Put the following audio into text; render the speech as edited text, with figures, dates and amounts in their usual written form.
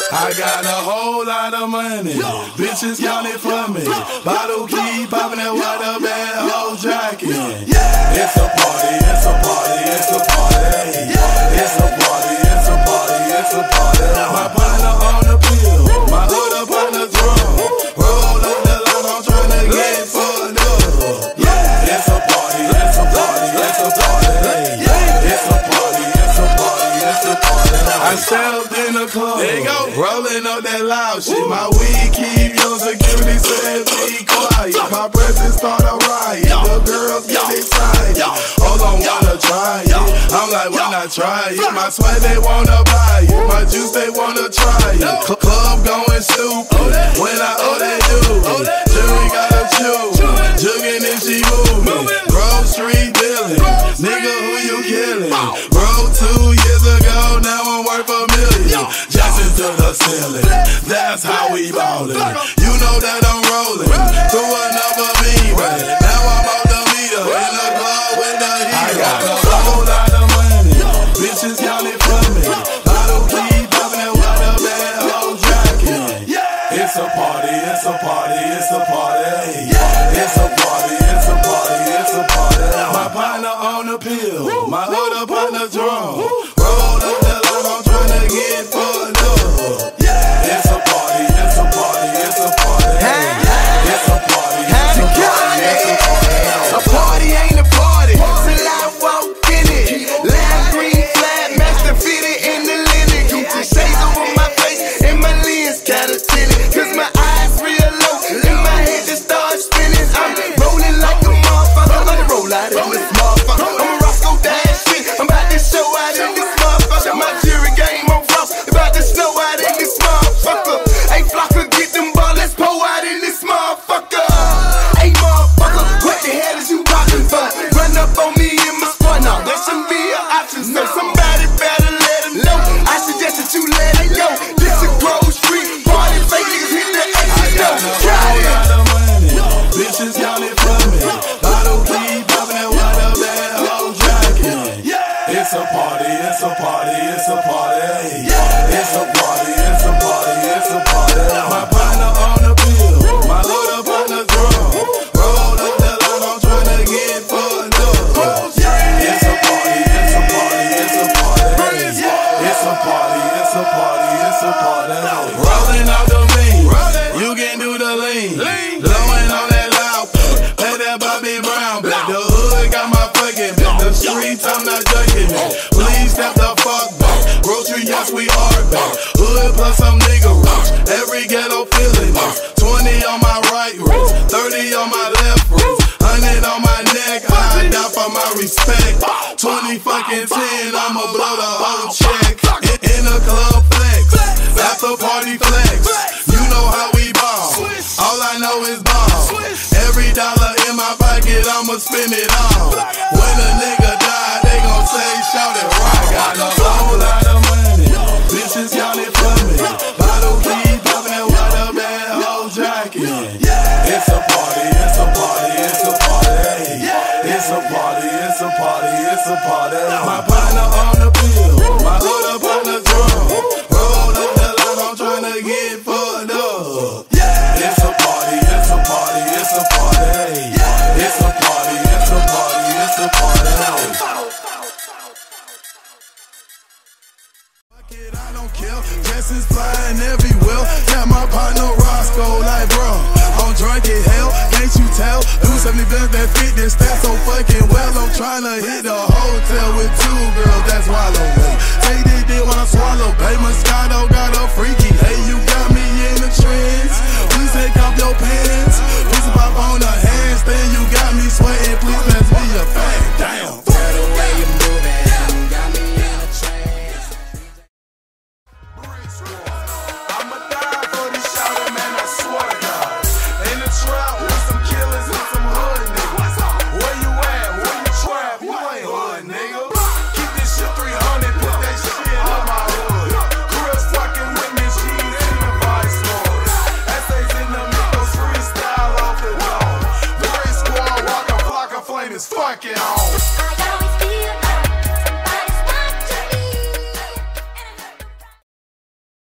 I got a whole lot of money, bitches count it for me. Bottle keep poppin' that water bad whole jockin. It's a party, it's a party, it's a party. It's a party, it's a party, it's a party. My partner on the pill, my other partner drum. Roll up the line, I'm tryna get fucked up. It's a party, it's a party, it's a party. It's a party, it's a party, it's a party. I stepped in the club, there you go, rolling up that loud shit. My weed keep your security said be quiet. My presence start a riot, the girls get excited. Hold on, wanna try it? I'm like, why not try it? My sweat they wanna buy it, my juice they wanna try it. Club going stupid, when I they do it. Jury gotta choose, jugging if she moving. Grove Street dealing, nigga who you killing? Bro, 2 years ago, now I'm worth $1 million. Jackson to the ceiling, that's how we ballin'. You know that I'm rollin' through another beam. Now I'm out the meter in the club with the heat. I got a whole lot of money, bitches count it for me. Bottle keep poppin' that water bad whole jockin. It's a party, it's a party, it's a party. It's a party, it's a party, it's a party. My partner on the pill, my other partner drum. Roll up the line, I'm tryna get fucked up. It's a party, it's a party, it's a party. It's a party, it's a party, it's a party. A party ain't a party till I walk in it. Lime green flat, master fitted in the linen. Keep the shades over my face and my lens kinda tinted. Cause my eyes real low and my head just starts spinning. I'm rolling like a motherfucker, let it roll out in this motherfucker. I'm a Roscoe Dash shit, I'm about to show out in this motherfucker. My jury game on frost, about to snow out in this motherfucker. Hey Flocka, get them ball, let's pour out in this motherfucker. Hey motherfucker, what the hell is you talking for? Run up on me in my spot, now that shouldn't be an option. So somebody better let him know. I suggest that you let it go. This is Grove Street party, fake niggas hit the exit door. Bitches count it for me. Bottle keep poppin' that water bad whole jockin. It's a party, it's a party, it's a party. It's a party, it's a party, it's a party. My partner on the pill, my other partner drum. Roll up the line, I'm tryna get fucked up. It's a party, it's a party, it's a party. It's a party, it's a party, it's a party. Rolling out the lean, you can do the lean. Blowing on that loud, play that Bobby Brown back. The hood got my fucking back. The streets, I'm not judging it. Please step the fuck back. Grocery, yes, we are back. Hood plus some nigga rocks. Every ghetto feeling this. 20 on my right wrist, 30 on my left wrist, 100 on my neck. I die for my respect. 20 fucking 10, I'ma blow the whole check. In the club flex, after party flex. You know how we ball. All I know is ball. Every dollar in my pocket, I'ma spend it all. When a nigga die, they gon' say, shout it rock. I got a whole lot of money, bitches count it for me. Bottle keep poppin' that water bad whole jockin. It's a party, it's a party, it's a party. It's a party, it's a party, it's a party. My partner on the pill, my other partner drum. Roll up the line, I'm tryna get fucked up. It's a party, it's a party, it's a party. It's a party, it's a party, it's a party. I don't care, dresses flying everywhere. Got my partner Roscoe like bro, I'm drunk as hell, can't you tell? Do 70 guns that fit this stat so fucking well. I'm tryna hit the hotel with 2 girls, that's wallow me. Take this dick when I swallow, hey Moscato got a freaky. Hey, you got me in the trends, please take off your pants. Please pop on the handstand, you got me sweating, please let's be a fact. Damn. The way you moving, got me in a trance. I'ma die for this shouter, man, I swear to God. In the trap with some killers and some hood niggas. Where you at? Where you trap? You ain't hood, nigga. Keep this shit 300, put that shit on my hood. Chris fucking with me, she's in the vice lord. Essays in the Migos, freestyle off the dome. Waka Flocka Flame is fucking on.